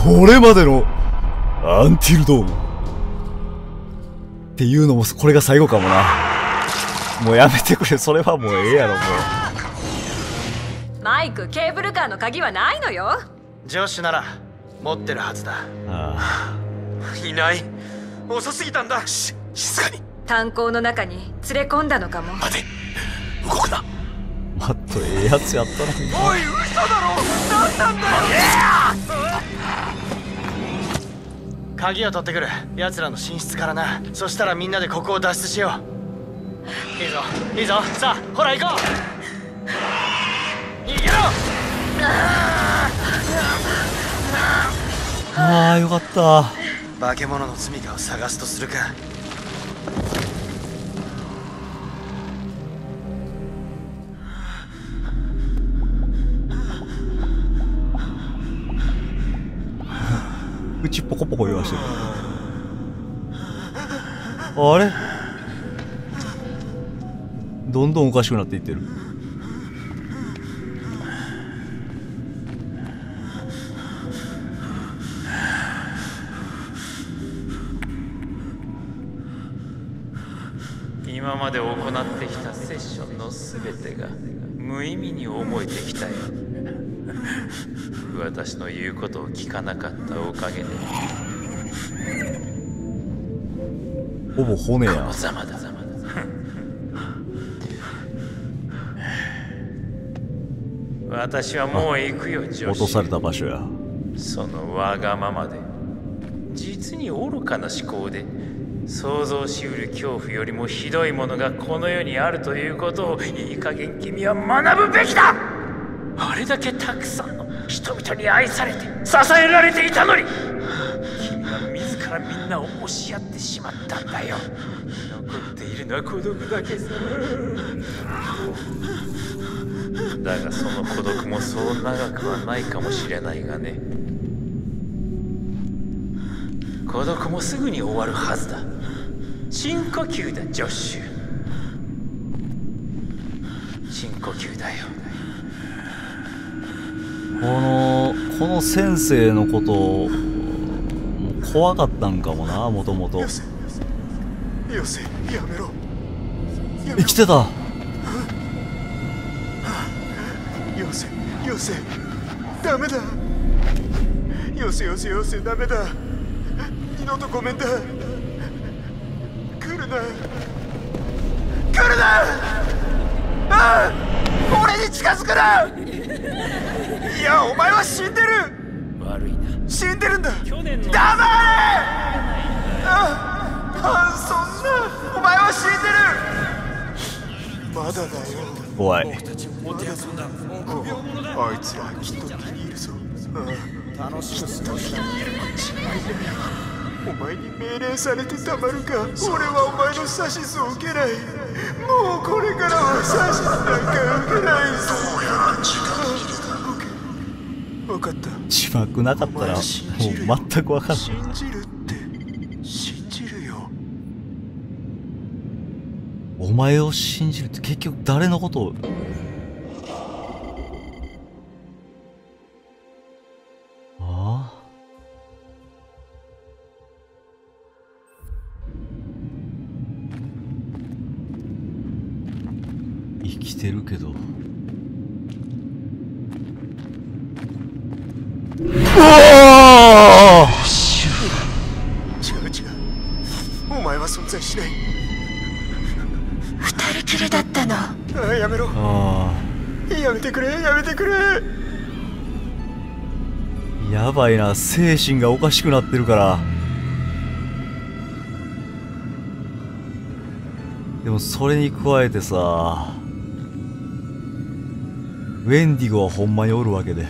これまでのアンティルドームっていうのもこれが最後かもな。もうやめてくれ、それはもうええやろ。もうマイク、ケーブルカーの鍵はないのよ。 ジョッシュなら持ってるはずだ。 ああ、いない。遅すぎたんだ。静かに。 炭鉱の中に連れ込んだのかも。 待て、動くな。 もっとええやつやったのに。 おい、嘘だろ。何なんだよ。鍵を取ってくる。奴らの寝室からな。そしたらみんなでここを脱出しよう。いいぞいいぞ。さあほら行こう。逃げろ。 ああ、よかった。 化け物の住みかを探すとするか。 口ポコポコ言わしてる。あれ、どんどんおかしくなっていってる。 今まで行ってきたセッションの全てが無意味に思えてきたよ。私の言うことを聞かなかったおかげで。 ほぼ骨や。 このざまだ。私はもう行くよ、ジョシュ。 落とされた場所や。 そのわがままで、実に愚かな思考で、想像しうる恐怖よりもひどいものがこの世にあるということをいい加減君は学ぶべきだ。あれだけたくさんの人々に愛されて支えられていたのに、君は自らみんなを押し合ってしまったんだよ。残っているのは孤独だけさ。だがその孤独もそう長くはないかもしれないがね。孤独もすぐに終わるはずだ。深呼吸だ、ジョッシュ。深呼吸だよ。 この先生のこと怖かったんかもな、もともと。 よせ、やめろ。 生きてた。 よせ、ダメだ。よせ、ダメだ。二度とごめんだ。来るな。ああ、俺に近づくな。いや、お前は死んでる。 悪いな。 死んでるんだ。 去年の黙れ。そんな、お前は死んでる。まだだよ。 怖い。 あいつらきっと気に入るぞ。楽しく過ごした。お前に命令されてたまるか。俺はお前の指図を受けない。もうこれからは指図なんか受けないぞ。分かった。 字幕なかったらもう全く分かんない。 信じるって信じるよ。 お前を信じるって結局誰のことを。ああ、生きてるけど。 違う。お前は存在しない。 二人きりだったの。 やめろ。やめてくれ。 やばいな、精神がおかしくなってるから。でもそれに加えてさ、ウェンディゴはほんまにおるわけで。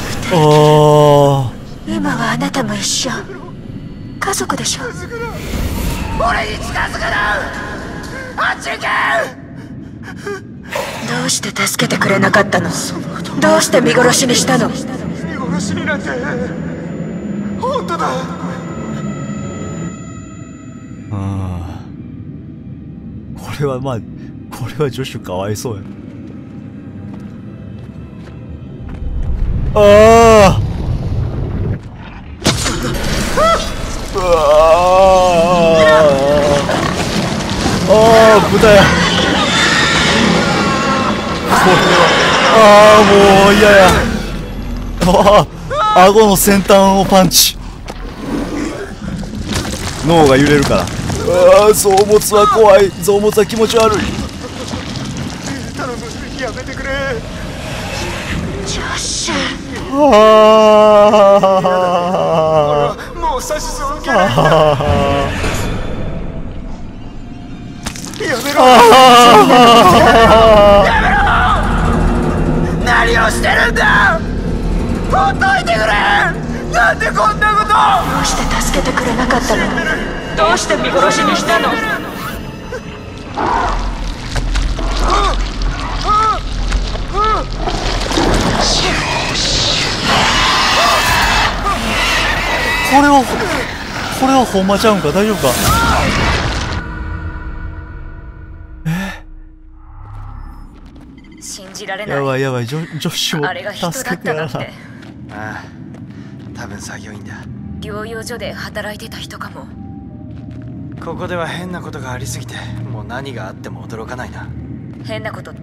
今はあなたも一緒。家族でしょ。 俺に近づくな。あっち行け。 どうして助けてくれなかったの？どうして見殺しにしたの？ 見殺しになんて本当だ。 これはジョシュかわいそうや。 豚や。これはもう嫌や。顎の先端をパンチ。脳が揺れるから。臓物は怖い。臓物は気持ち悪い。 頼む、やめてくれ。 ジョッシュ。 俺はもう指図を受けないんだ。やめろ。何をしてるんだ。ほっといてくれ。なんでこんなこと。 どうして助けてくれなかったの？どうして見殺しにしたの？ これはほんまちゃうんか。大丈夫か。 信じられない。 やばいやばい。ジョッシュあれが人をだ助けてやらな。 ったなんて。 ああ、多分作業員だ。 療養所で働いてた人かも。 ここでは変なことがありすぎて、もう何があっても驚かないな。 変なことって？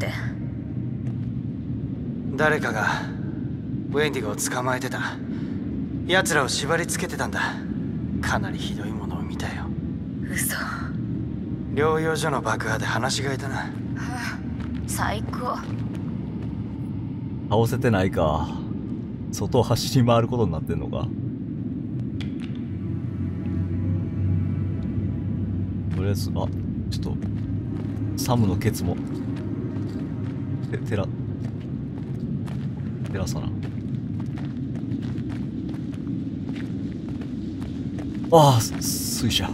誰かがウェンディゴを捕まえてた。奴らを縛り付けてたんだ。かなりひどいものを見たよ。 嘘。 療養所の爆破で話がいたな。 最高。 倒せてないか。外を走り回ることになってんのか。とりあえず、ちょっとサムのケツも照らさな。水車。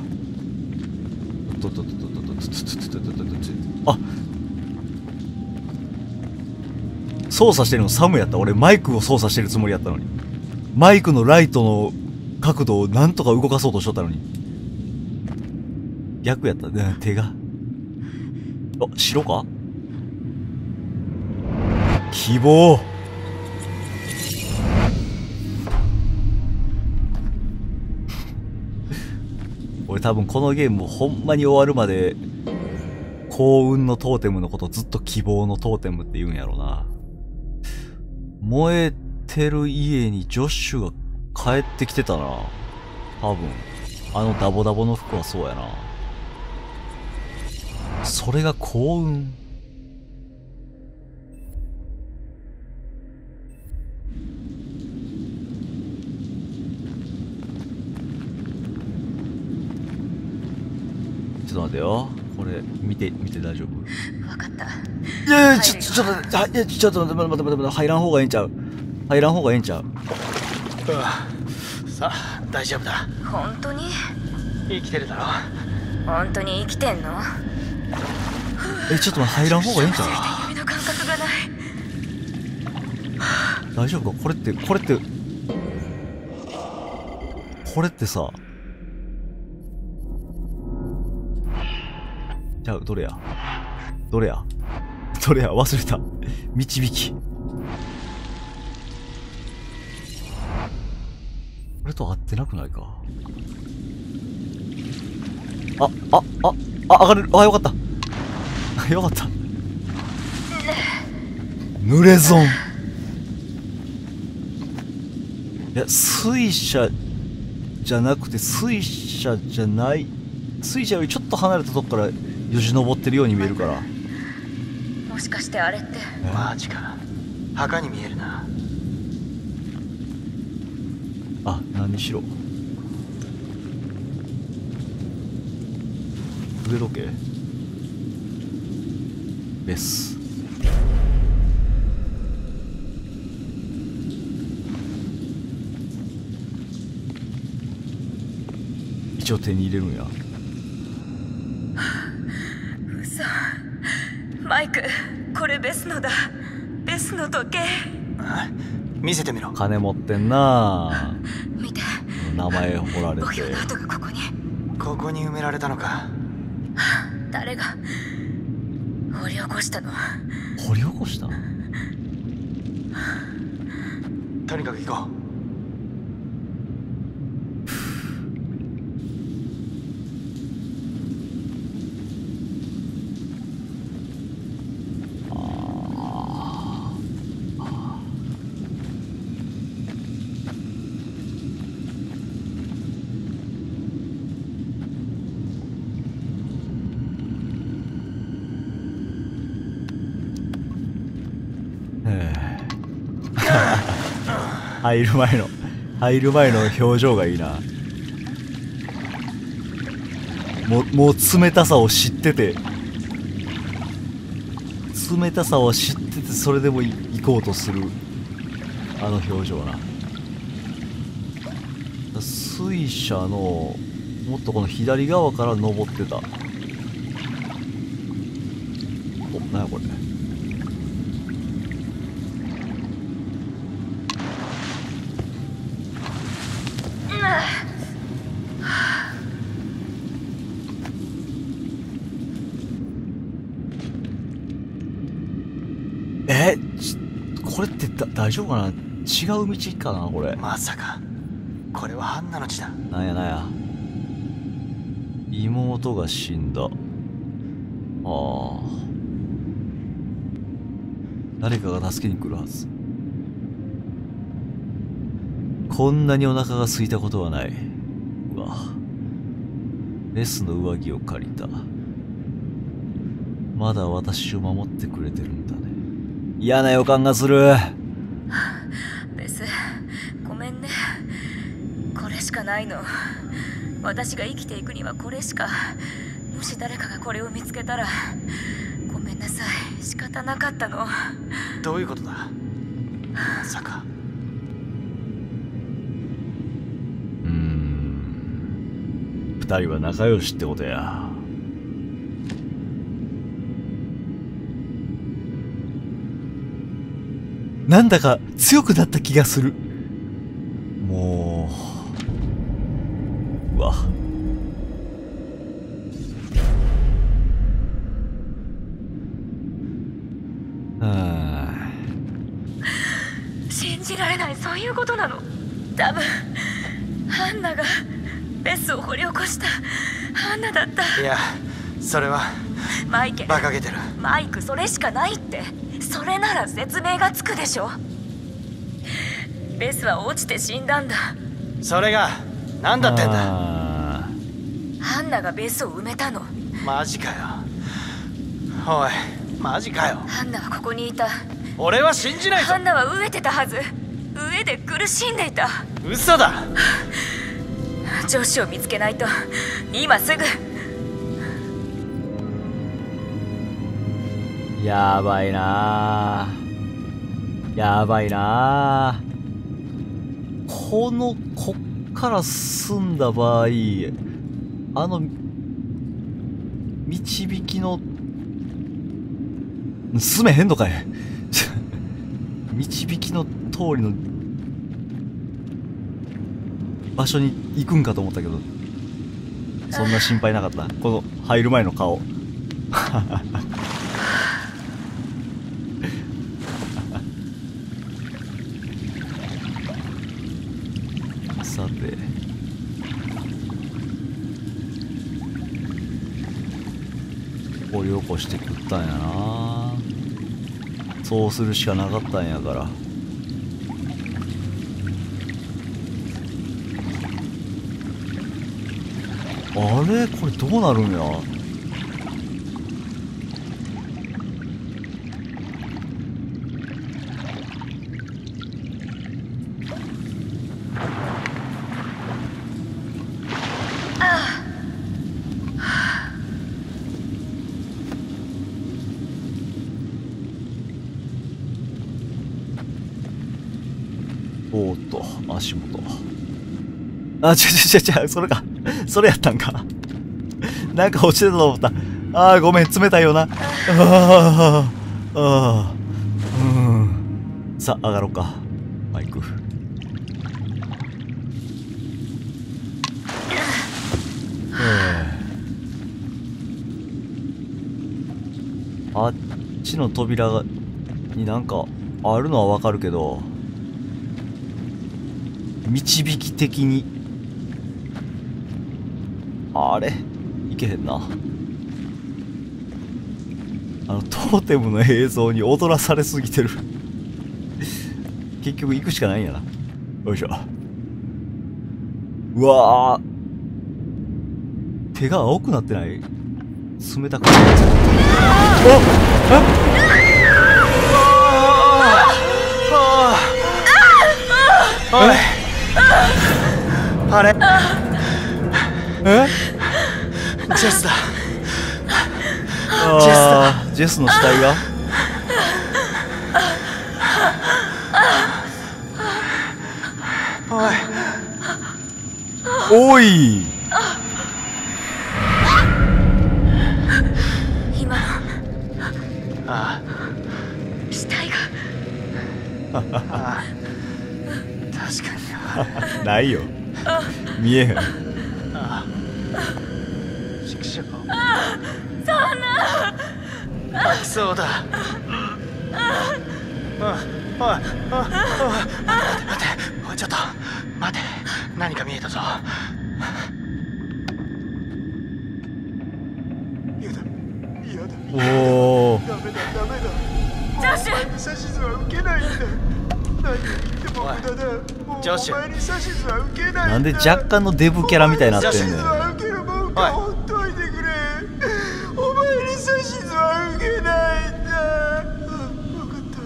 操作してるのサムやった。俺マイクを操作してるつもりやったのに。マイクのライトの角度をなんとか動かそうとしとったのに。逆やった。手が。白か？希望。俺多分このゲームほんまに終わるまで幸運のトーテムのことずっと希望のトーテムって言うんやろな。燃えてる家にジョッシュが帰ってきてたな。多分あのダボダボの服はそうやな。それが幸運。ちょっと待てよ。これ見て大丈夫？ 分かった。 いやいや、ちょっと待って、入らん方がええんちゃう？入らん方がええんちゃう？ さあ、大丈夫だ。 本当に？ 生きてるだろ。 本当に生きてんの？ ちょっと待って、入らん方がええんちゃう？ 指の感覚がない。 大丈夫か？これってさ、じゃあどれや忘れた。導き。これと合ってなくないか。上がれる。よかったよかった。濡れ損。いや、水車じゃなくて水車じゃない。水車よりちょっと離れたとこからよじ登ってるように見えるから。 もしかしてあれって。 マジか。墓に見えるな。 何にしろ腕時計ベス。一応手に入れるんや。 嘘。マイク、これベスのだ。ベスの時計。 見せてみろ。 金持ってんな。 見て。 名前彫られて。 墓標の跡がここに。 ここに埋められたのか。 誰が掘り起こしたの？ 掘り起こした？ とにかく行こう。 入る前の表情がいいな。もう冷たさを知ってて、それでも行こうとするあの表情な。水車のもっとこの左側から登ってた。お、なんやこれ。これって大丈夫かな。違う道かなこれ。 まさかこれはハンナの地だ。 なんや妹が死んだ。誰かが助けに来るはず。こんなにお腹が空いたことはない。うわ、レスの上着を借りた。まだ私を守ってくれてるんだね。嫌な予感がする。 ベス、ごめんね。これしかないの。私が生きていくにはこれしか。もし誰かがこれを見つけたらごめんなさい。仕方なかったの。 どういうことだ。まさか。 二人は仲良しってことや。なんだか強くなった気がする。もう、うわ。 信じられない。そういうことなの。多分ハンナがベスを掘り起こしたハンナだった。 いや、それはマイケル、 馬鹿げてる。 マイク、それしかないって。それなら説明がつくでしょ。ベスは落ちて死んだんだ。 それが何だってんだ。 ハンナがベスを埋めたの。 マジかよ。おい、マジかよ。 ハンナはここにいた。 俺は信じないぞ。 ハンナは飢えてたはず。飢えで苦しんでいた。 嘘だ。 女子を見つけないと。今すぐ。 やばいなこっから進んだ場合、導きの進めへんのかい。導きの通りの場所に行くんかと思ったけど、そんな心配なかった。この入る前の顔。さて、掘り起こして食ったんやな。そうするしかなかったんやから。あれこれどうなるんや。おーっと、足元。あ、それか。それやったんか。なんか落ちてたと思った。あー、ごめん、冷たいよな。さあ、上がろうか。マイク。あっちの扉になんかあるのはわかるけど、導き的にあれいけへんな。トーテムの映像に踊らされすぎてる。結局行くしかないんやな。よいしょ。うわー、手が青くなってない？冷たくなってる。 おい、あれ、 えジェスだ。 あー、ジェスの死体がおい、 おい今のあ死体があ、ああ、確かに。 ないよ。見えへん。 畜生。そんな。吐きそうだ。おい、おい、待て、おい、ちょっと待て。何か見えたぞ。やだ、やだ。 おお。 ダメだ、ダメだ。 ジョシュ、 お前に指図は受けないんだ。何を言っても無駄だ。もうジョシュお前に指図は受けないんだ。 なんで若干のデブキャラみたいになってんねん。 指図は受けるもんか、ほっといてくれ。お前に指図は受けないんだ。分かった。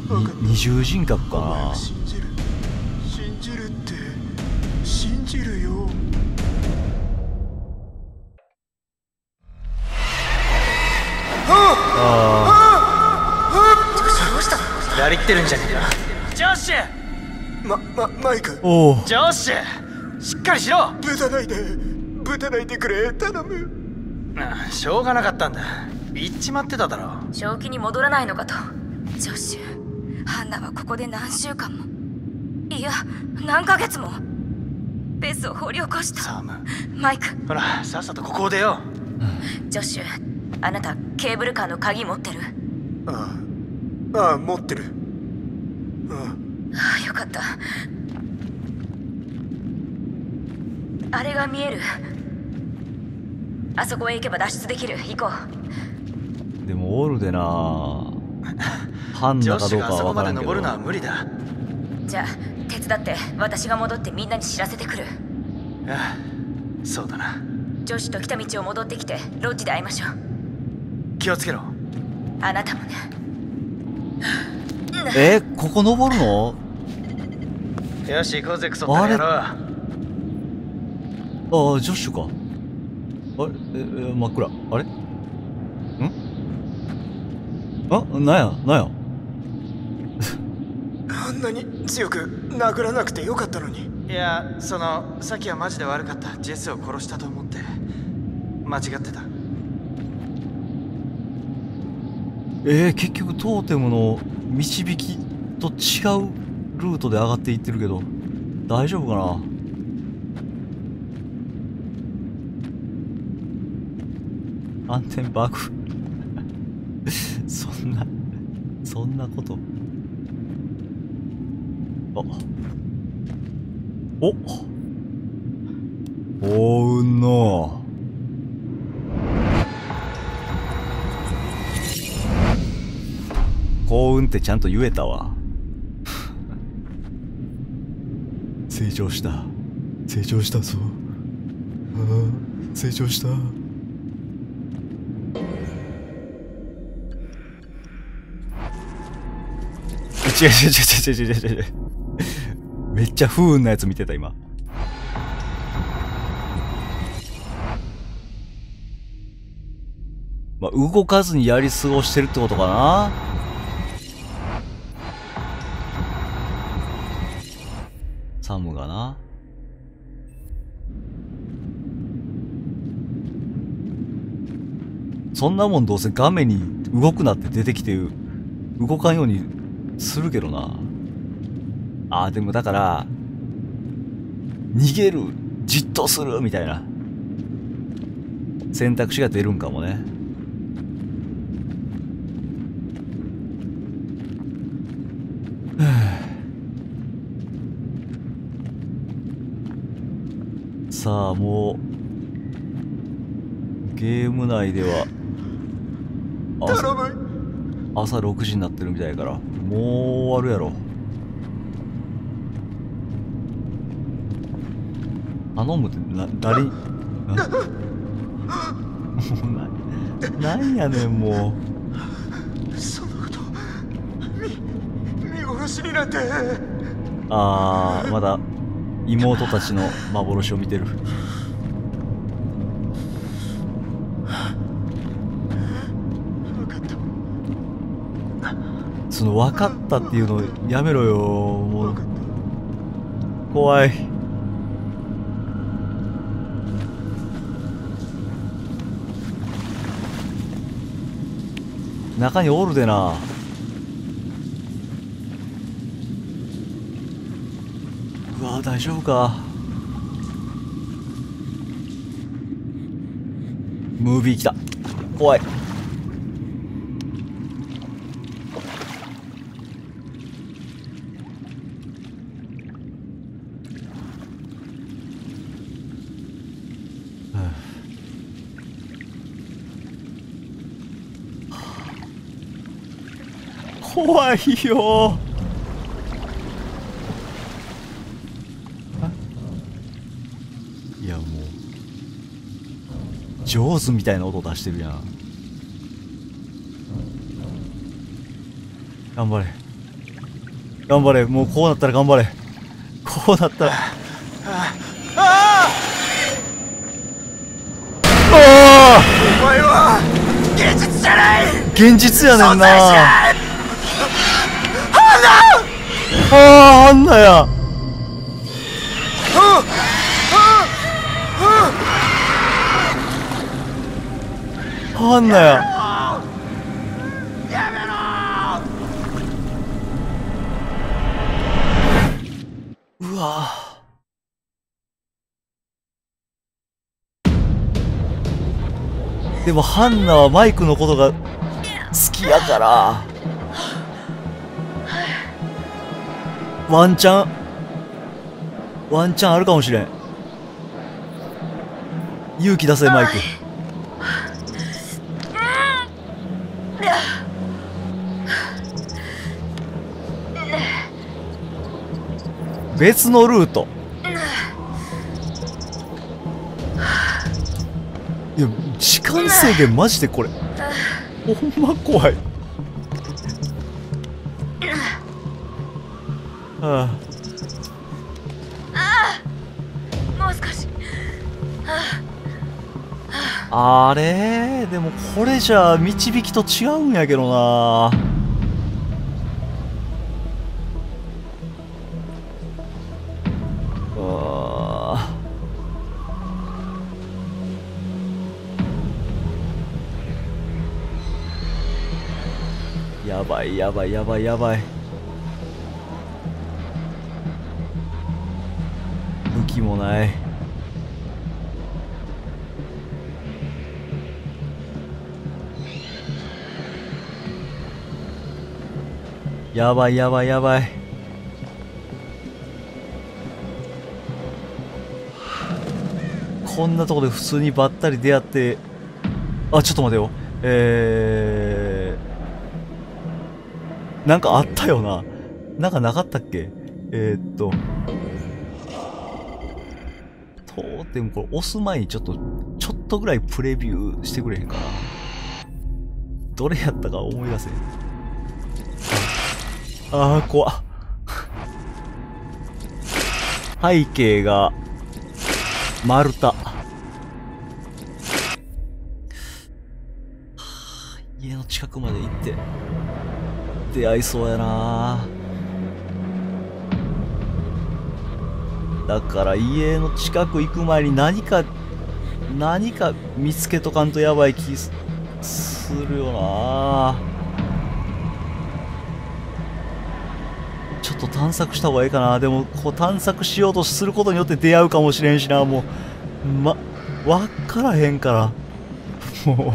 分かった。 二重人格かお前なを信じる。信じるって信じるよ。 やりきってるんじゃねえか。ジョッシュ、 マイク、 おお。 ジョッシュ、しっかりしろ。 ぶたないで、ぶたないでくれ、頼む。 しょうがなかったんだ。言っちまってただろ。 正気に戻らないのかと。ジョッシュ、ハンナはここで何週間も、いや何ヶ月もベスを掘り起こした。 サム、 マイク、 ほらさっさとここを出よジョッシュ、あなたケーブルカーの鍵持ってる？ ああ、持ってる。 ああ、よかった。あれが見える。あそこへ行けば脱出できる。行こう。 でもオールでなハンう。ジョッナかどうかシュがあそこは分からんけど。 まで登るのは無理だ。 じゃあ手伝って、私が戻ってみんなに知らせてくる。 ああ、そうだな。 ジョシュと来た道を戻ってきてロッジで会いましょう。 気をつけろ。 あなたもね。 ここ登るの？ よし、行こうぜ、クソった野郎。 ああ、ジョッシュか。あれ真っ暗。あれなんやあんなに強く殴らなくてよかったのに。 いや、さっきはマジで悪かった。ジェスを殺したと思って間違ってた。 結局トーテムの導きと違うルートで上がっていってるけど、大丈夫かな？暗転バグそんなこと幸運の幸運ってちゃんと言えたわ成長したぞ。成長した違うめっちゃ不運なやつ見てた今。まあ、動かずにやり過ごしてるってことかな。サムがな。そんなもんどうせ画面に動くなって出てきて動かんようにするけどな。あーでもだから逃げる、じっとするみたいな選択肢が出るんかもね。さあもうゲーム内では朝6時になってるみたいやからもう終わるやろ。頼むって誰になんやねんもそんなこと見殺しになんて。 あー、まだ妹たちの幻を見てる。 分かった。 その分かったっていうのやめろよ。もう分かった。 怖い。中におるでな。うわ、大丈夫か。ムービー来た。怖い。怖いよ。いやもう上手みたいな音出してるやん。頑張れ頑張れ。もうこうなったら頑張れ。こうなったらお前は現実じゃない。 現実やねんな。ああ、あんなや。あんなや。 やめろ。 うわ。でもハンナはマイクのことが好きやからワンチャンあるかもしれん。勇気出せマイク。別のルート。いや時間制限マジでこれほんま怖い。はもう少し。 あ、あれでもこれじゃ導きと違うんやけどな。やばいやばいやばいやばい。武器もない。やばいやばいやばい。こんなとこで普通にばったり出会って、あ、ちょっと待てよ。なんかあったよな。なんかなかったっけ。トーテムこれ押す前にちょっとぐらいプレビューしてくれへんかな。どれやったか思い出せ。あー怖っ。背景が丸太。家の近くまで行って出会いそうやな。だから家の近く行く前に何か見つけとかんとやばい気するよな。ちょっと探索した方がいいかな。でもこう探索しようとすることによって出会うかもしれんしな。もうわからへんからもう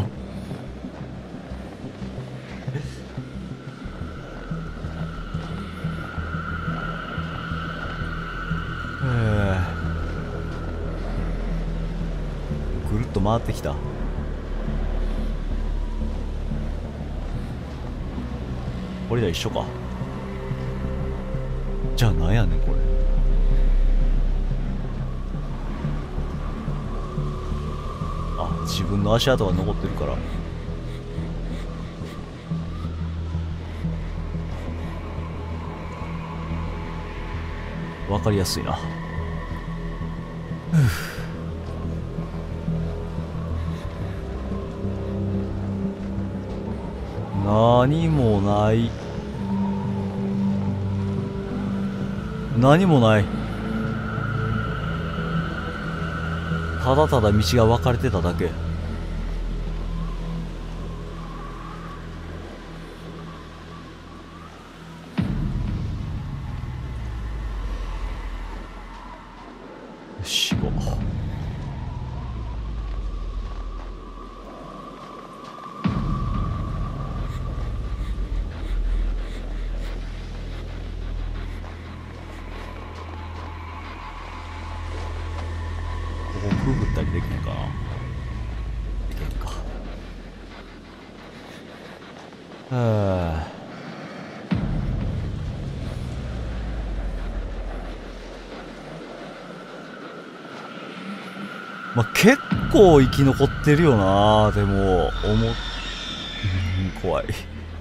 ぐるっと回ってきた。これじゃ一緒か。じゃあなんやねんこれ。あ、自分の足跡が残ってるから。 分かりやすいな。何もない。何もない。ただただ道が分かれてただけ。死後。ここくぐったりできないかな。できないか。はあ。まあ、結構生き残ってるよな。でも怖い。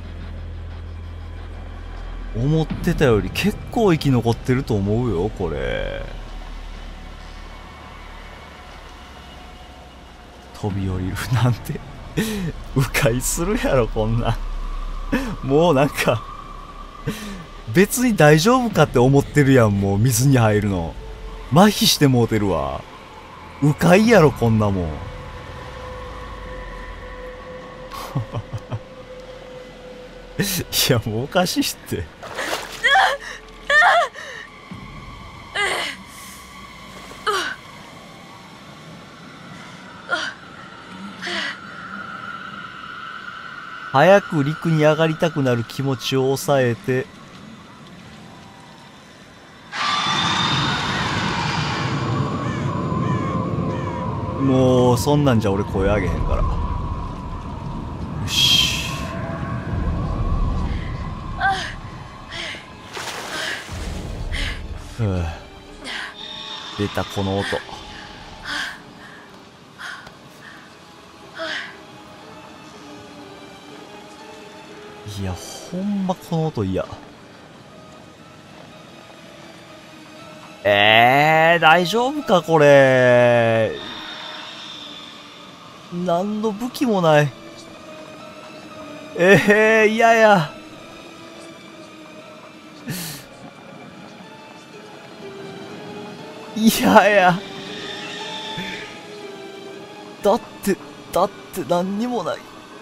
思ってたより結構生き残ってると思うよこれ。飛び降りるなんて迂回するやろこんなんもうなんか別に大丈夫かって思ってるやん。もう水に入るの麻痺してもうてるわ。迂回やろこんなもんいやもうおかしいって早く陸に上がりたくなる気持ちを抑えてもうそんなんじゃ俺声上げへんから。よし。出たこの音。いやほんまこの音嫌。大丈夫かこれ。何の武器もない。嫌や。嫌や。だって何にもない。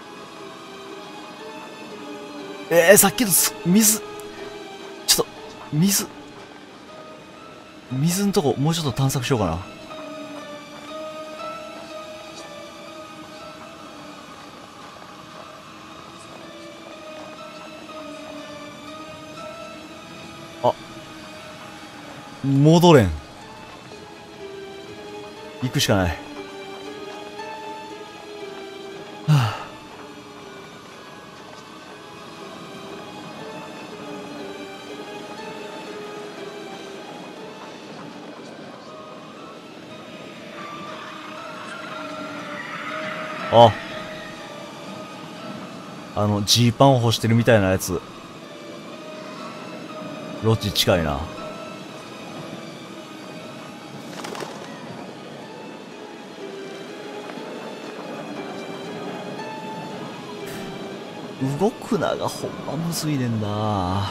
さっきの水。ちょっと、水のとこ、もうちょっと探索しようかな。あ、戻れん。行くしかない。はあ、ジーパンを干してるみたいなやつ。ロッジ近いな。動くながほんまむずいねんな。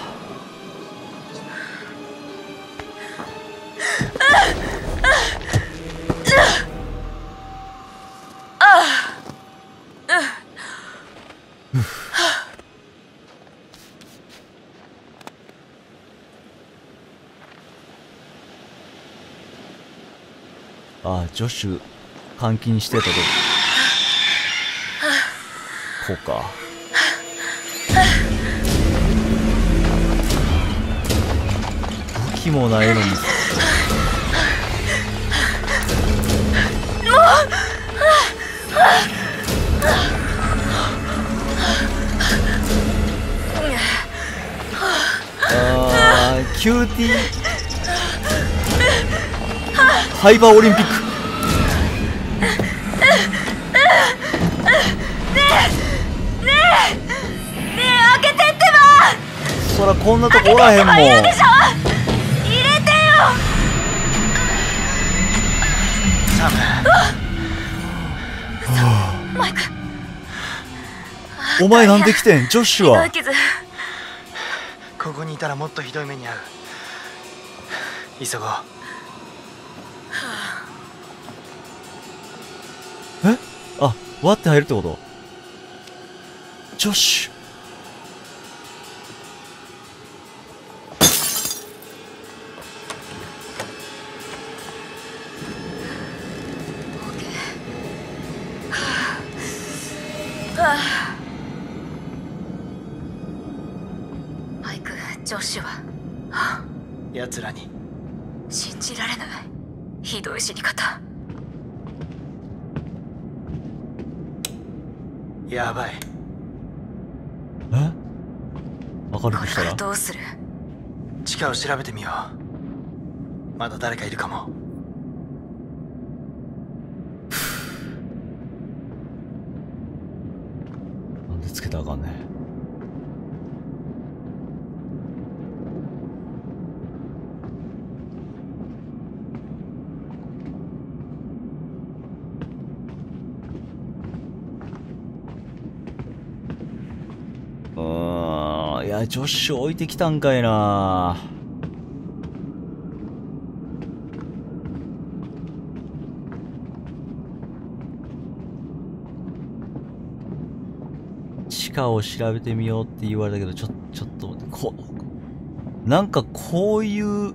ジョシュ監禁してたとここうか。武器もないのにキューティーハイバーオリンピック。 開けてってば。 そらこんなとこおらへんもん。 入れてよ。 お前なんで来てんジョッシュは。 ひどい傷。 ここにいたらもっとひどい目に遭う。急ごう。 えあ、割って入るってこと？ジョッシュ。 マイク、ジョッシュは奴らに。 信じられない。ひどい死に方。 やばい。 え明るこれかくしたららどうする？ 地下を調べてみよう。まだ誰かいるかも。 なんでつけたらあかんねん。いや、ジョッシュ置いてきたんかいな。地下を調べてみようって言われたけど、ちょっと待って、なんかこういう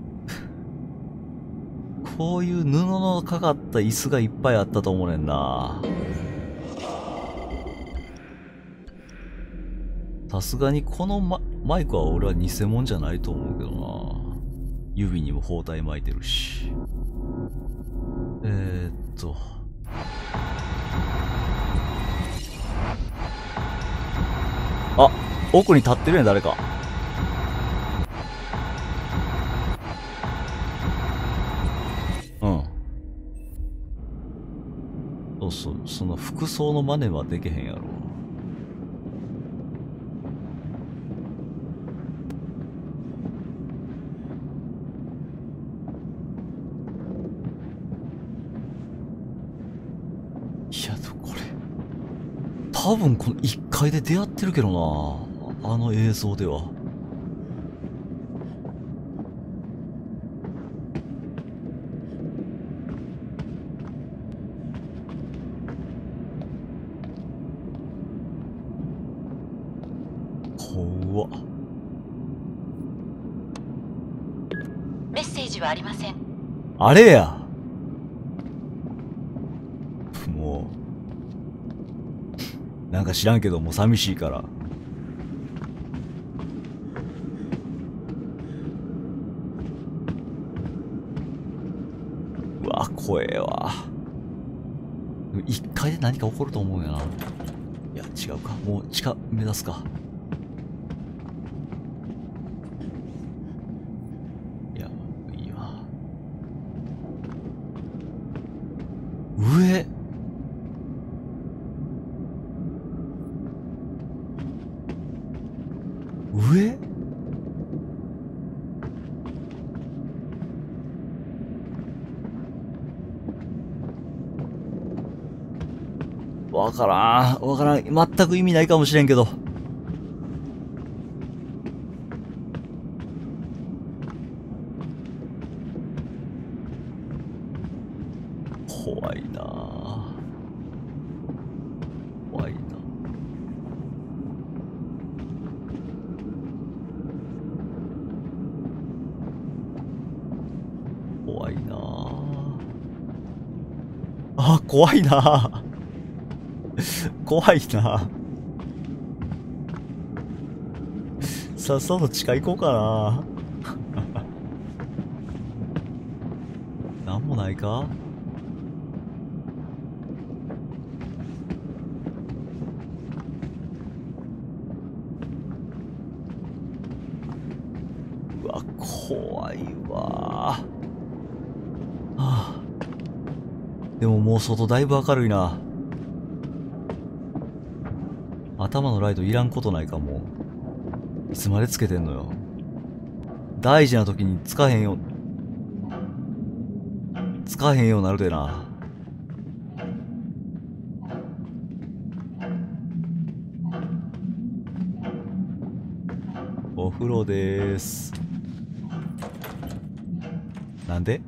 こういう布のかかった椅子がいっぱいあったと思うねんな。さすがにこのマイクは俺は偽物じゃないと思うけどな。指にも包帯巻いてるし。あ、奥に立ってるね、誰か。うん。そう、その服装の真似はできへんやろ。多分この1階で出会ってるけどな、あの映像では。怖っ。 メッセージはありません。 あれや。もうなんか知らんけどもう寂しいから。うわ、怖えわ。一回で何か起こると思うんやな。いや、違うか。もう地下目指すか。いや、いいわ。上上わからん。わからん。全く意味ないかもしれんけど。怖いなぁ。怖いな。怖いなぁ。あ、怖いなぁ。怖いな。さっさと地下行こうかな。なんもないか。うわ、怖いわ。はあ、でももう外だいぶ明るいな。頭のライトいらんことないかも。いつまでつけてんのよ。大事な時につかへんようになるでな。 黒です。なんで？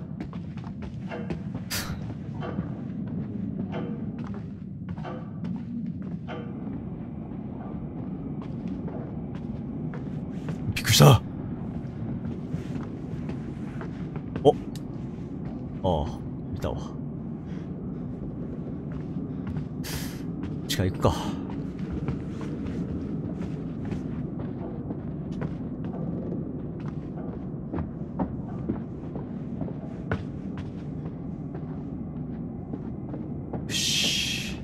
びっくりした。お、ああ、見たわ。地下行くか。よし。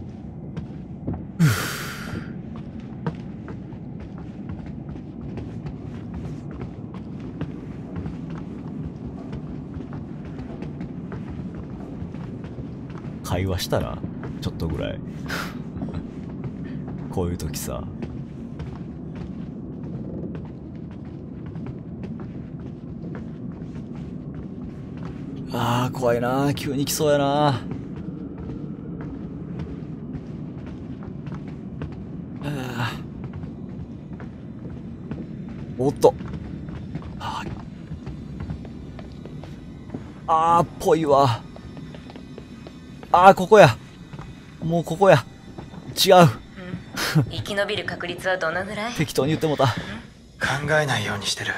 会話したらちょっとぐらいこういう時さ。あー怖いな、急に来そうやな。おっと、あーっぽいわ。あーここや、もうここや。違う、 生き延びる確率はどのぐらい？ 適当に言ってもた。 考えないようにしてる。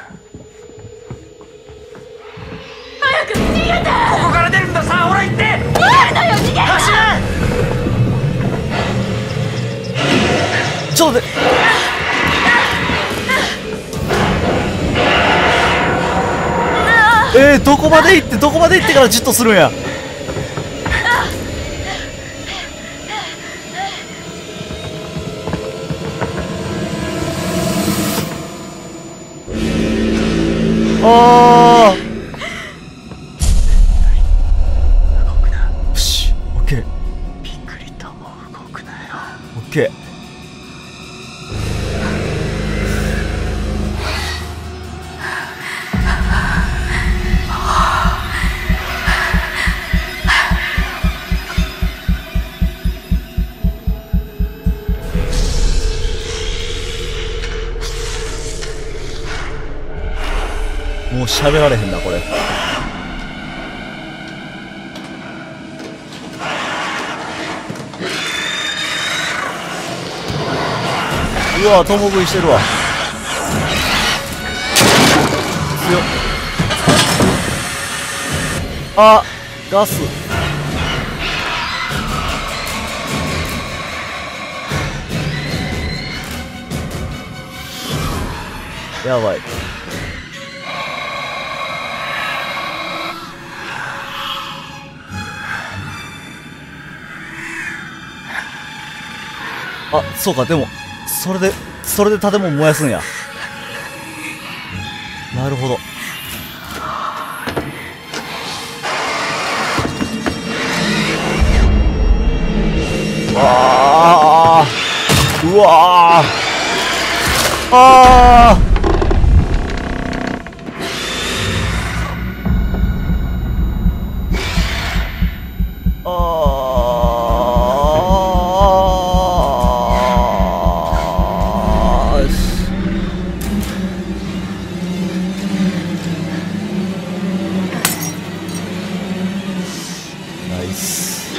早く逃げて！ ここから出るんだ。さあほら行って。 逃げるのよ、逃げる！ 走ちょっと待って。どこまで行ってからじっとするんや。あーよし、オッケー。 ピクリとも動くなよ。 オッケー。もう喋られへんなこれ。うわ、共食いしてるわ。強っ。あ、ガス。やばい。あ、そうか、でも、それで建物燃やすんや。なるほど。わー、うわー、あー。ナイス。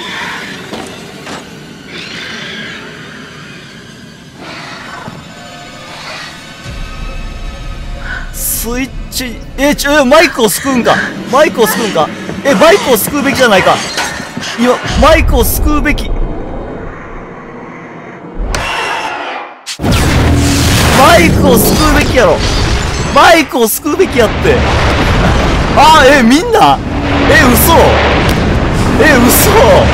スイッチ、マイクを救うんか。マイクを救うんか。マイクを救うべきじゃないか。今マイクを救うべき。マイクを救うべきやろ。マイクを救うべきやって。あ、みんな、嘘。嘘。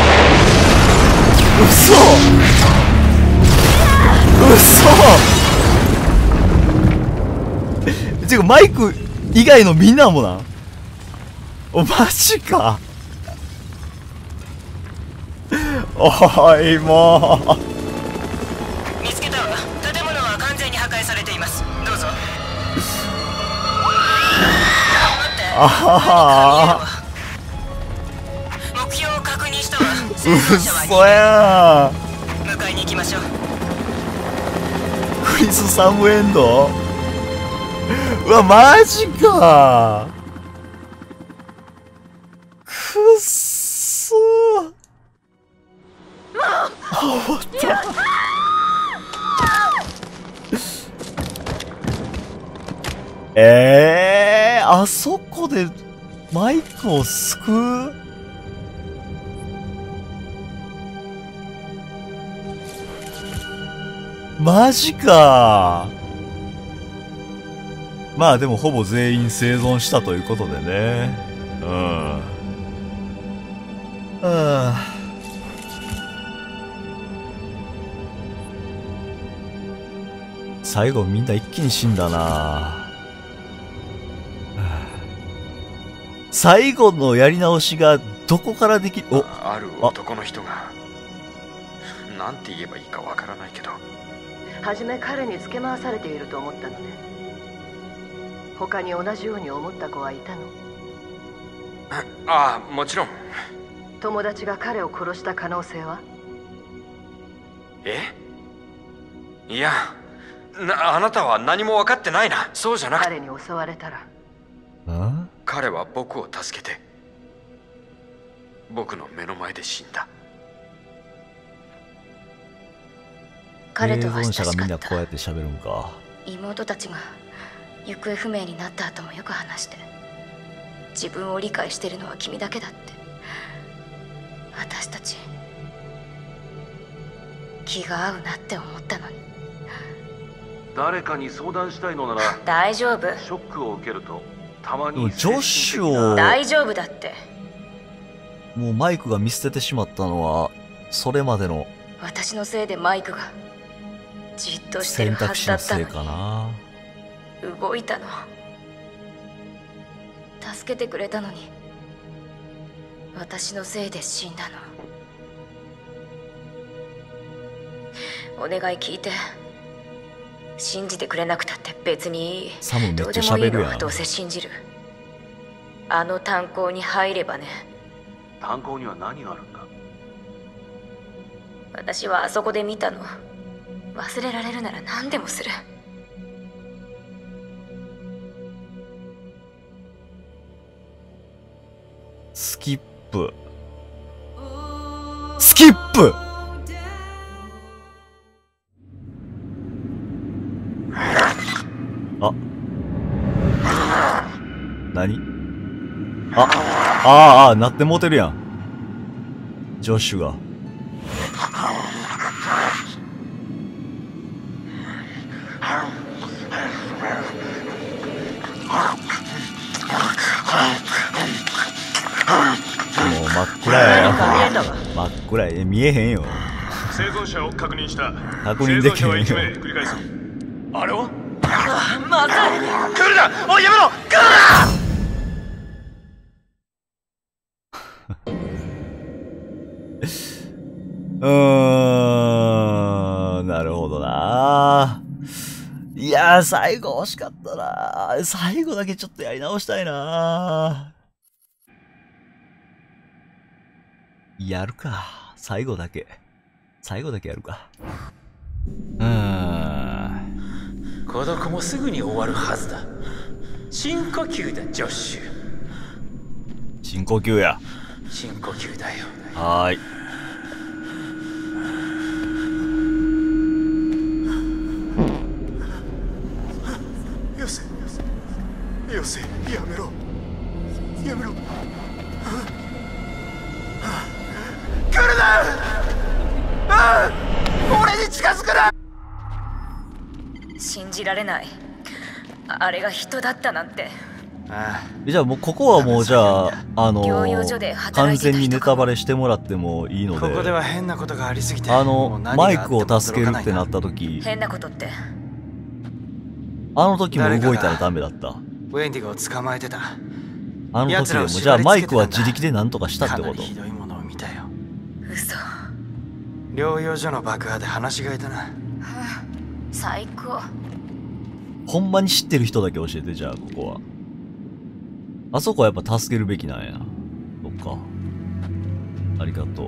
てかマイク以外のみんなもな。マジか。おい、もう見つけたわ。建物は完全に破壊されています。どうぞ。待って。目標を確認したわ。 嘘やー。迎えに行きましょう。 クリス・サムエンド。 うわ、マジか。くっそー。終わった。あそこでマイクを救う？マジか。まあでもほぼ全員生存したということでね。うん。最後みんな一気に死んだな。最後のやり直しがどこからできる？ ある男の人が、なんて言えばいいかわからないけど、 はじめ彼につけ回されていると思ったのね。他に同じように思った子はいたの？ ああ、もちろん。 友達が彼を殺した可能性は？ いや、あなたは何も分かってないな。そうじゃなくて、 彼に襲われたら。 彼は僕を助けて、僕の目の前で死んだ。 彼とは親しかった。 生存者がみんなこうやって喋るんか。 妹たちが行方不明になった後もよく話して、自分を理解してるのは君だけだって。私たち気が合うなって思ったのに。 誰かに相談したいのなら大丈夫。 ショックを受けるとたまにジョッシュを大丈夫だって。 もうマイクが見捨ててしまったのはそれまでの私のせいでマイクがじっとしてる選択はずだったの肢のせいかな。 に動いたの。助けてくれたのに私のせいで死んだの。お願い聞いて。信じてくれなくたって別にいい。 サムめっちゃどうでもいい喋るやん。 の。どうせ信じる。あの炭鉱に入ればね。 炭鉱には何があるんだ？ 私はあそこで見たの。忘れられるなら何でもする。 スキップ。スキップ。何？なってもうてるやん。ジョッシュが。もう真っ暗や。真っ暗や。見えへんよ。 生存者を確認した。 確認できへんよ。 繰り返す。あれは？ まずい。来るな。おい、やめろ。来るな。 なるほどな。いやー、最後惜しかったな。最後だけちょっとやり直したいな。やるか。最後だけ。最後だけやるか。 孤独もすぐに終わるはずだ。深呼吸だ、ジョッシュ。 深呼吸や。 深呼吸だよ。 はーい。 よせ、やめろ。やめろ。来るな。俺に近づくな。 信じられない。あれが人だったなんて。 じゃあもうここはもうじゃあ療養所で働いてた人かも。 完全にネタバレしてもらってもいいので。 ここでは変なことがありすぎて、 マイクを助けるってなった時、 変なことってあの時も動いたらダメだった。 ウェンディゴを捕まえてた。 あの時でもじゃあマイクは自力で何とかしたってこと？ かなりひどいものを見たよ。 嘘。 療養所の爆破で話がいたな。 最高。 ほんまに知ってる人だけ教えて。じゃあここはあそこはやっぱ助けるべきなんや。そっか、ありがと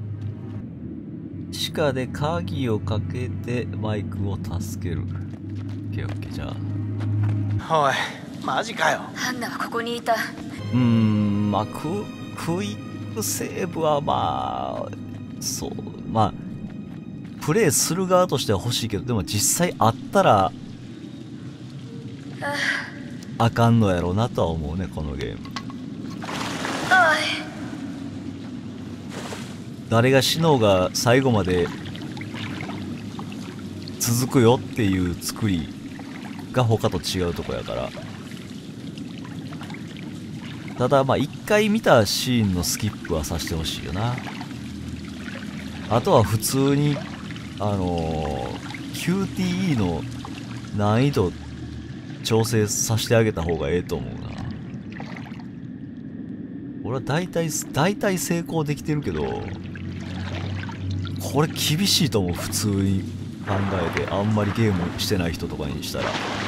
う。地下で鍵をかけてマイクを助ける。 ケーオッケー、じゃあ。 おいマジかよ。 ハンナはここにいた。 まあクイックセーブはまあそう、まあプレイする側としては欲しいけど、でも実際あったらあかんのやろうなとは思うね、このゲーム。誰が死のうが最後まで続くよっていう作りが他と違うとこやから。ただまあ一回見たシーンのスキップはさせてほしいよな。あとは普通にQTE の難易度調整させてあげた方がええと思うな。俺は大体成功できてるけど、これ厳しいと思う。普通に考えてあんまりゲームしてない人とかにしたら。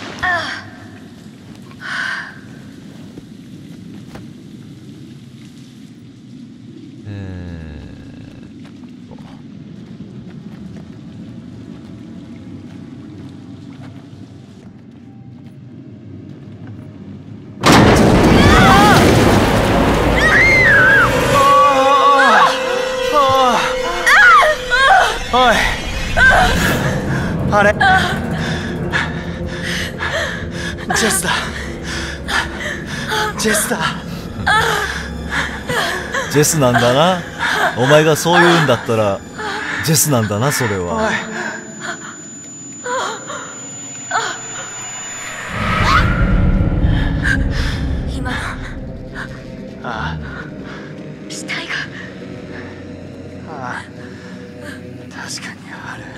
おいあれジェスだ。ジェスだ。 ジェスなんだな。お前がそう言うんだったらジェスなんだな、それは。 今あ死体が。 あ確かにある。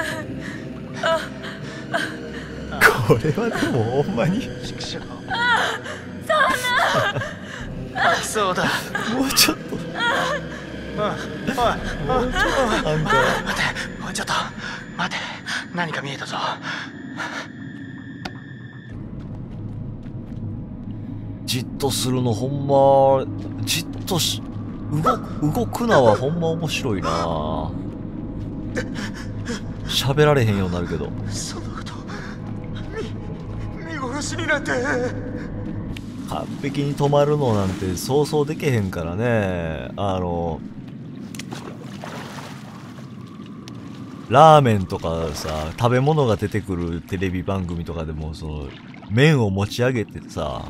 これはでもほんまに畜生。ありそうだ。 もうちょっとおいあんた待て、おいちょっと待て、何か見えたぞ。 じっとするのほんま、じっと動くなはほんま面白いな。喋られへんようになるけど。 そのこと見殺しになって完璧に止まるのなんてそうそうでけへんからね。ラーメンとかさ、食べ物が出てくるテレビ番組とかでも、その麺を持ち上げてさ、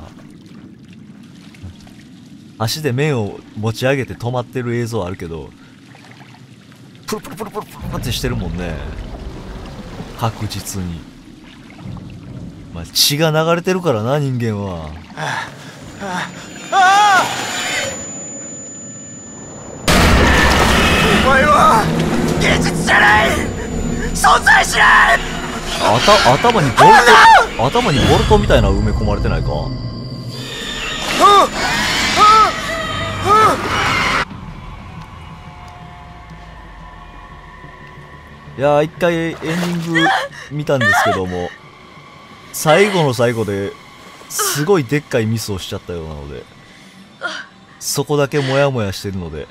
足で麺を持ち上げて止まってる映像あるけど、プルプルプルプルプルってしてるもんね、確実に。まあ、血が流れてるからな、人間は。 お前は現実じゃない、存在しない。 頭にボルトみたいな埋め込まれてないか。いやー、一回エンディング見たんですけども、最後の最後ですごいでっかいミスをしちゃったようなので、そこだけモヤモヤしてるので、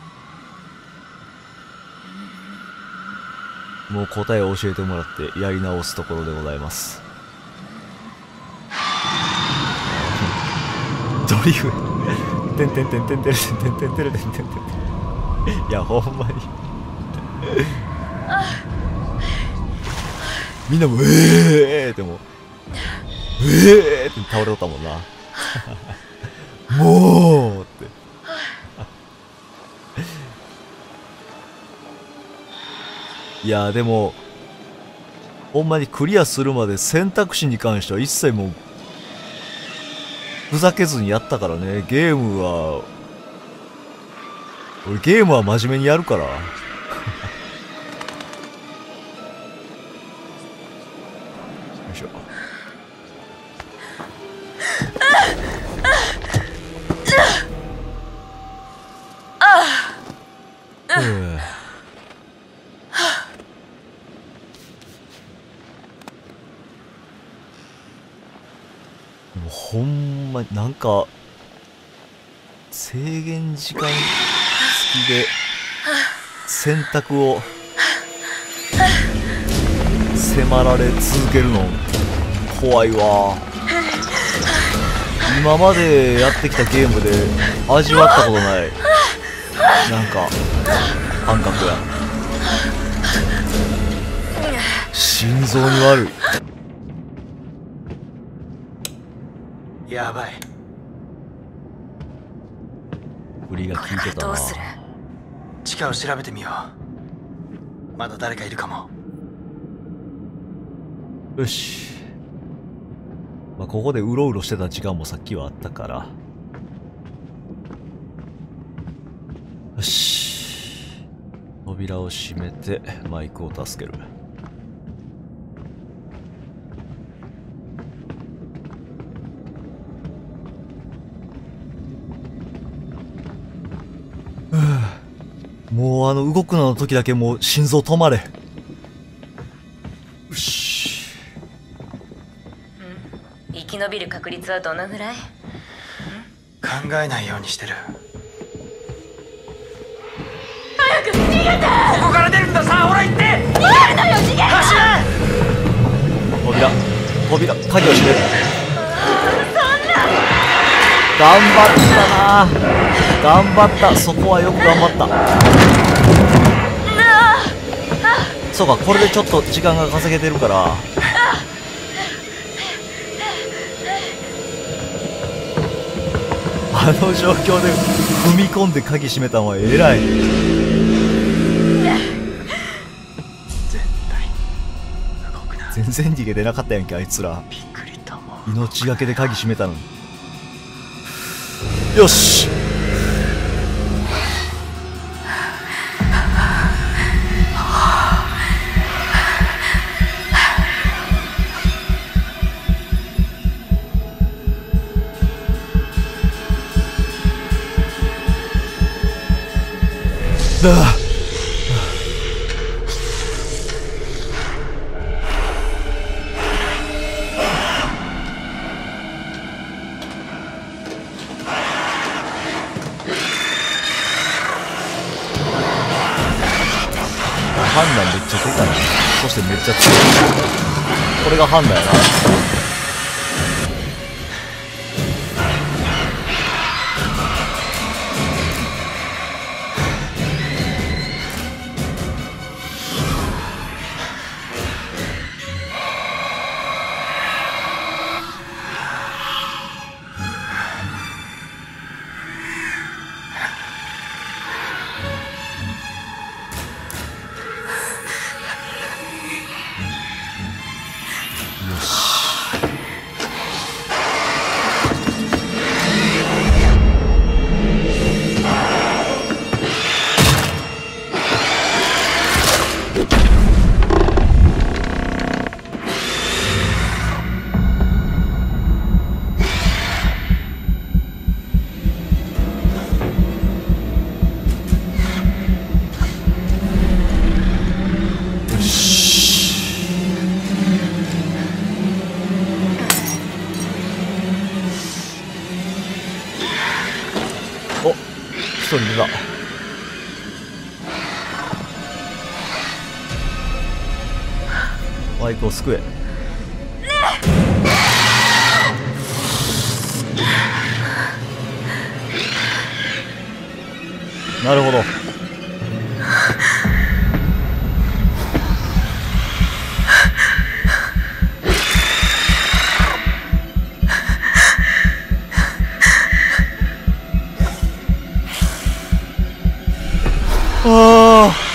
もう答えを教えてもらってやり直すところでございます。ドリフてんてんてんてんてんてんてんてんてんてんてんてん。いやほんまにみんなもってもって倒れとったもんな。もうっていやでもほんまにクリアするまで選択肢に関しては一切もうふざけずにやったからね。ゲームは真面目にやるから。よいしょ。もうほんまになんか制限時間付きで選択を迫られ続けるの怖いわ。今までやってきたゲームで味わったことないなんか感覚や。心臓に悪い。 やばい。 振りが効いてたな。 地下を調べてみよう。まだ誰かいるかも。 よし。まあ、ここでうろうろしてた時間もさっきはあったから。よし。扉を閉めてマイクを助ける。もう動くのの時だけもう心臓止まれ。よし。 生き延びる確率はどのぐらい？ 考えないようにしてる。 早く逃げて！ ここから出るんだ。さあほら行って。 逃げるのよ、逃げる！ 走れ！ 扉鍵を閉める。頑張ったな。頑張った。そこはよく頑張った。そうか、これでちょっと時間が稼げてるから。あの状況で踏み込んで鍵閉めたのは偉い。全然逃げてなかったやんけ、あいつら。命がけで鍵閉めたのに。よし。だ判断めっちゃ出たな。そしてめっちゃ強い。これが判断やな。一人出た。マイクを救え。なるほど。ああ。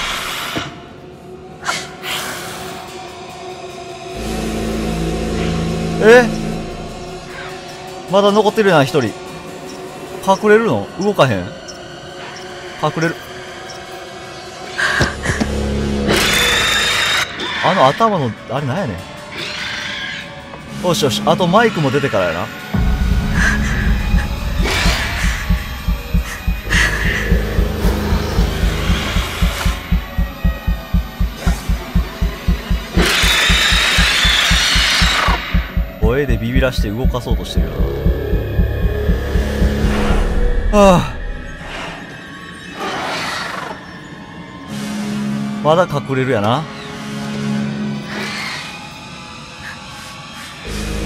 まだ残ってるやん、一人。隠れるの？動かへん？隠れる。あの頭の、あれなんやねん。よしよし、あとマイクも出てからやな。声でビビらして動かそうとしてるよな。はあ。まだ隠れるやな。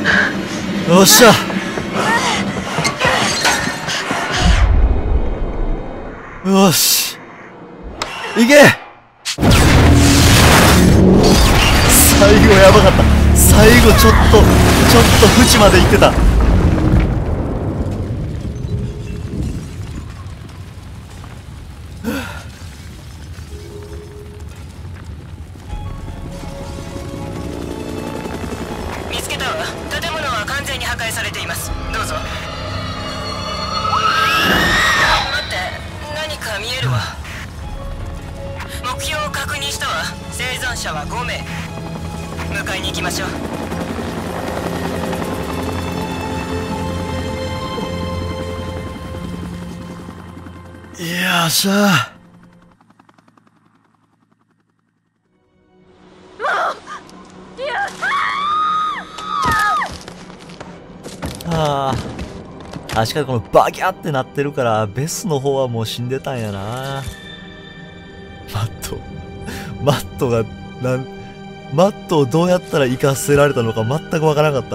よっしゃ。よし。いけ。最後やばかった。最後ちょっと縁まで行ってた。 見つけたわ。建物は完全に破壊されています。どうぞ。待って、何か見えるわ。目標を確認したわ。生存者は5名。迎えに行きましょう。 よっしゃ。確かにこのバキャってなってるからベスの方はもう死んでたんやな。マットをどうやったら生かせられたのか全くわからなかった。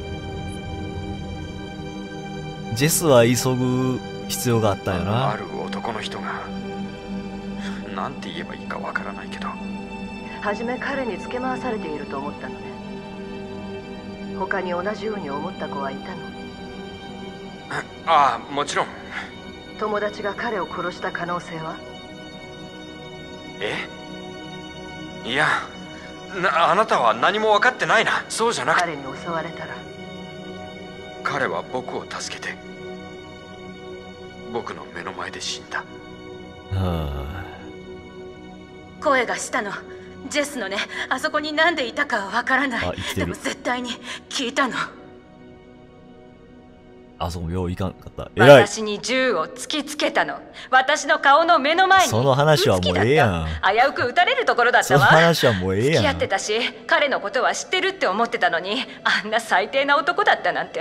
ジェスは急ぐ必要があったんやな。 ある男の人がなんて言えばいいかわからないけど、 初め彼につけ回されていると思ったのね。他に同じように思った子はいたの？ ああ、もちろん。 友達が彼を殺した可能性は？ いや、あなたは何も分かってないな。そうじゃなくて、 彼に襲われたら彼は僕を助けて僕の目の前で死んだ。 声がしたの。ジェスのね、あそこに何でいたかはわからない。でも絶対に聞いたの。 あそこよういかんかった。偉い。 私に銃を突きつけたの。私の顔の目の前に。 その話はもうええやん。 危うく撃たれるところだったわ。 その話はもうええやん。 付き合ってたし、彼のことは知ってるって思ってたのに、あんな最低な男だったなんて。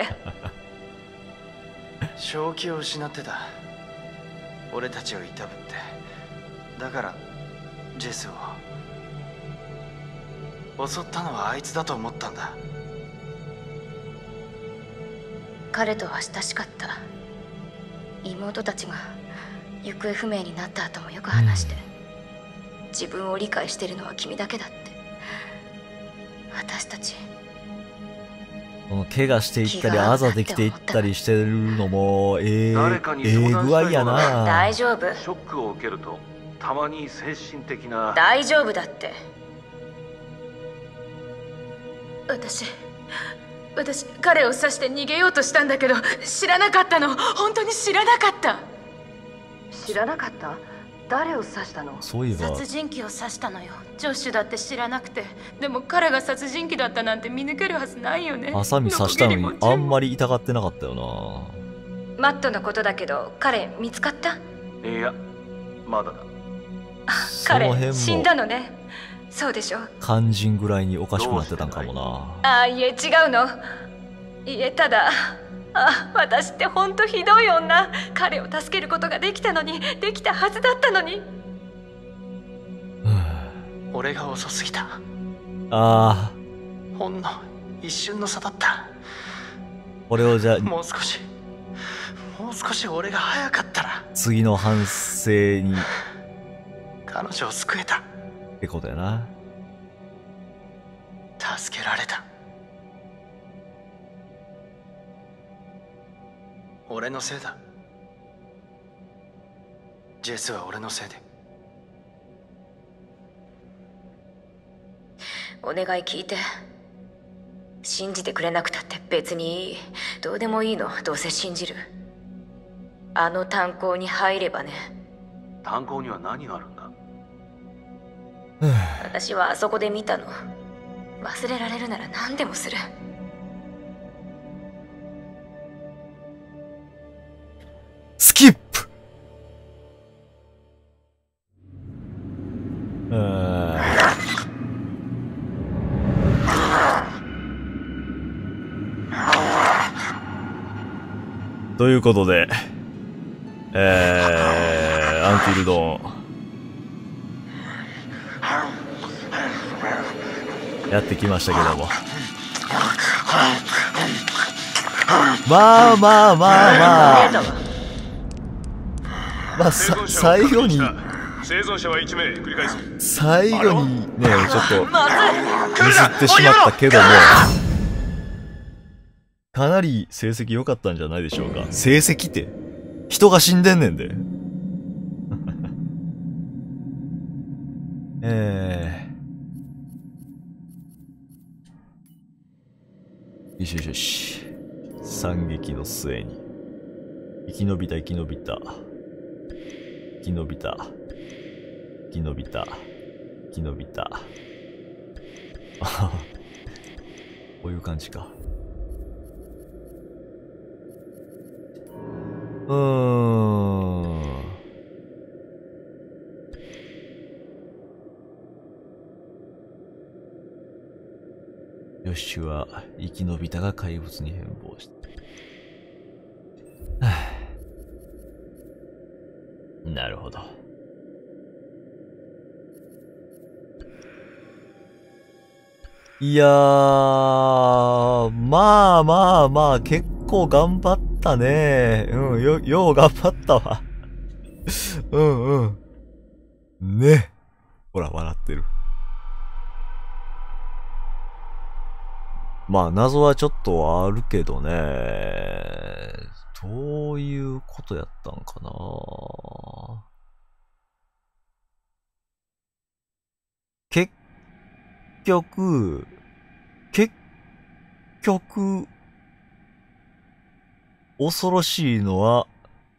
正気を失ってた。俺たちをいたぶって。だからジェスを襲ったのはあいつだと思ったんだ。 彼とは親しかった。妹たちが行方不明になった後もよく話して、自分を理解してるのは君だけだって。私たち怪我していったりあざできていったりしてるのも具合やな。 大丈夫。 ショックを受けるとたまに精神的な。 大丈夫だって。私彼を刺して逃げようとしたんだけど、知らなかったの。本当に知らなかった。 知らなかった？誰を刺したの？ そういえば殺人鬼を刺したのよ。ジョッシュだって知らなくて。でも彼が殺人鬼だったなんて見抜けるはずないよね。 ハサミ刺したのにあんまり痛がってなかったよな。 マットのことだけど、彼見つかった？ いや、まだだ。 彼死んだのね。そうでしょ。 肝心ぐらいにおかしくなってたんかもな。 いえ違うの。いえただ、私ってほんとひどい女。彼を助けることができたのに、できたはずだったのに。 俺が遅すぎた。ほんの一瞬の差だった。 これをじゃあもう少し俺が早かったら次の反省に彼女を救えたってことやな。 助けられた。俺のせいだ。ジェスは俺のせいで。 お願い聞いて。信じてくれなくたって別にいい。どうでもいいの。どうせ信じる。あの炭鉱に入ればね。 炭鉱には何があるんだ？ 私はあそこで見たの。忘れられるなら何でもする。 スキップ。ということで、アンティルドーンやってきましたけども、 まあまあまあまあ。まあ、最後に、 生存者は1名繰り返す。 最後にね、ちょっと、ミスってしまったけども、かなり成績良かったんじゃないでしょうか。成績って、人が死んでんねんで。よしよしよし。惨劇の末に。生き延びた生き延びた。生き延びた。生き延びた。生き延びた。あはは。こういう感じか。ヨッシュは生き延びたが怪物に変貌した。はあ、なるほど。いやー、まあまあまあ、結構頑張ったね。うん、よう頑張ったわ。うんうん。ね。ほら、笑ってる。まあ、謎はちょっとあるけどね。どういうことやったんかな。結局、恐ろしいのは、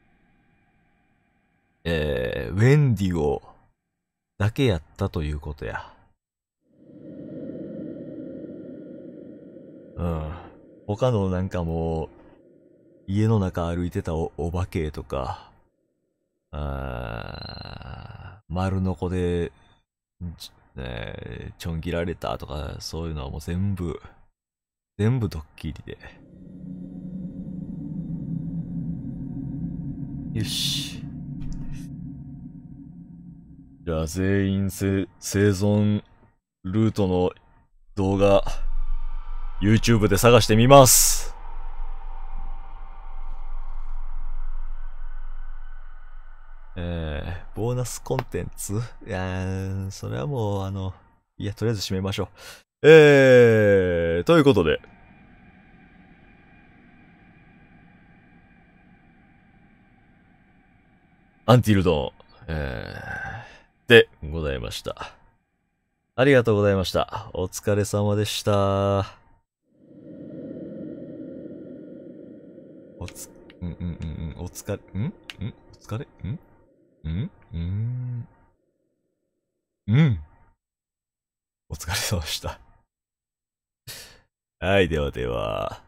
ウェンディゴだけやったということや。うん。他のなんかもう、家の中歩いてたお化けとか、丸のこで、ちょん切られたとか、そういうのはもう全部ドッキリで。よし。じゃあ全員生存ルートの動画、YouTube で探してみます。ボーナスコンテンツ？いやー、それはもう、いや、とりあえず締めましょう。ということで。アンティルドン、でございました。ありがとうございました。お疲れ様でした。お疲れ様でした。はい、ではでは。